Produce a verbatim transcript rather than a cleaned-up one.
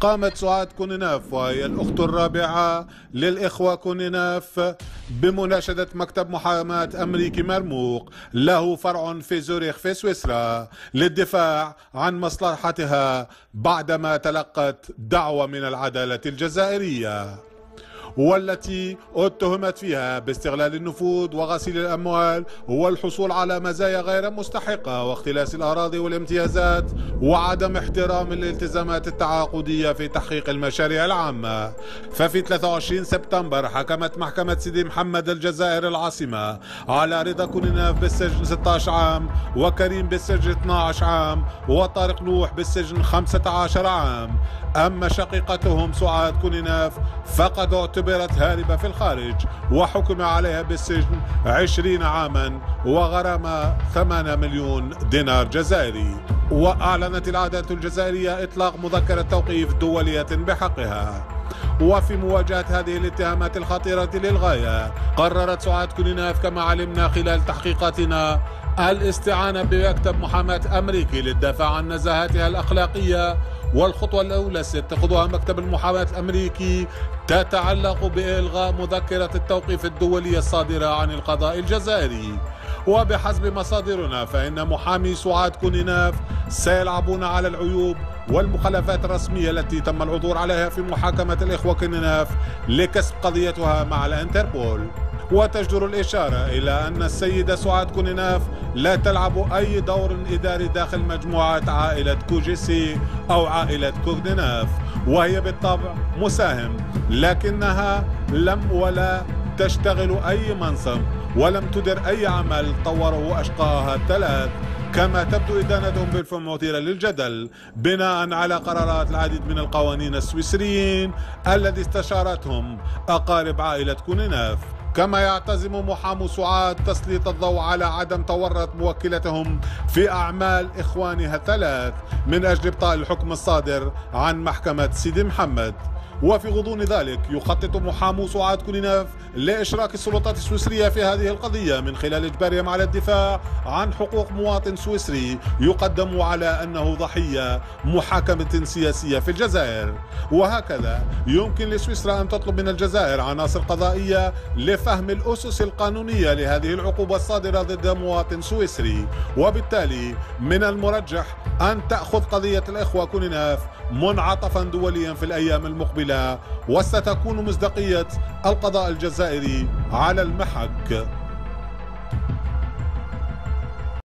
قامت سعاد كونيناف وهي الأخت الرابعة للإخوة كونيناف بمناشدة مكتب محاماة أمريكي مرموق له فرع في زوريخ في سويسرا للدفاع عن مصلحتها بعدما تلقت دعوة من العدالة الجزائرية، والتي اتهمت فيها باستغلال النفوذ وغسيل الأموال والحصول على مزايا غير مستحقة واختلاس الأراضي والامتيازات وعدم احترام الالتزامات التعاقدية في تحقيق المشاريع العامة. ففي ثلاثة وعشرين سبتمبر حكمت محكمة سيدي محمد الجزائر العاصمة على رضا كونيناف بالسجن ستة عشر عام وكريم بالسجن اثني عشر عام وطارق نوح بالسجن خمسة عشر عام. أما شقيقتهم سعاد كونيناف فقد اعتبرت هاربة في الخارج وحكم عليها بالسجن عشرين عاما وغرامة ثمانية مليون دينار جزائري. وأعلنت العدالة الجزائرية إطلاق مذكرة توقيف دولية بحقها. وفي مواجهة هذه الاتهامات الخطيرة للغاية قررت سعاد كونيناف كما علمنا خلال تحقيقاتنا الاستعانة بمكتب محاماة أمريكي للدفاع عن نزاهتها الأخلاقية. والخطوة الأولى سيتخذها مكتب المحاماة الأمريكي تتعلق بإلغاء مذكرة التوقيف الدولية الصادرة عن القضاء الجزائري. وبحسب مصادرنا فإن محامي سعاد كونيناف سيلعبون على العيوب والمخالفات الرسمية التي تم العثور عليها في محاكمة الإخوة كونيناف لكسب قضيتها مع الانتربول. وتجدر الإشارة إلى أن السيدة سعاد كونيناف لا تلعب أي دور إداري داخل مجموعة عائلة كوجيسي أو عائلة كونيناف، وهي بالطبع مساهم، لكنها لم ولا تشتغل أي منصب ولم تدر أي عمل طوره أشقاها الثلاث، كما تبدو إدانتهم بالفم مثيرة للجدل بناء على قرارات العديد من القوانين السويسريين الذي استشارتهم أقارب عائلة كونيناف. كما يعتزم محامو سعاد تسليط الضوء على عدم تورط موكلتهم في أعمال إخوانها الثلاث من أجل إبطاء الحكم الصادر عن محكمة سيدي محمد. وفي غضون ذلك يخطط محامو سعاد كونيناف لإشراك السلطات السويسرية في هذه القضية من خلال إجبارهم على الدفاع عن حقوق مواطن سويسري يقدم على أنه ضحية محاكمة سياسية في الجزائر. وهكذا يمكن لسويسرا أن تطلب من الجزائر عناصر قضائية لفهم الأسس القانونية لهذه العقوبة الصادرة ضد مواطن سويسري. وبالتالي من المرجح أن تأخذ قضية الإخوة كونيناف منعطفا دوليا في الأيام المقبلة، وستكون مصداقية القضاء الجزائري على المحك.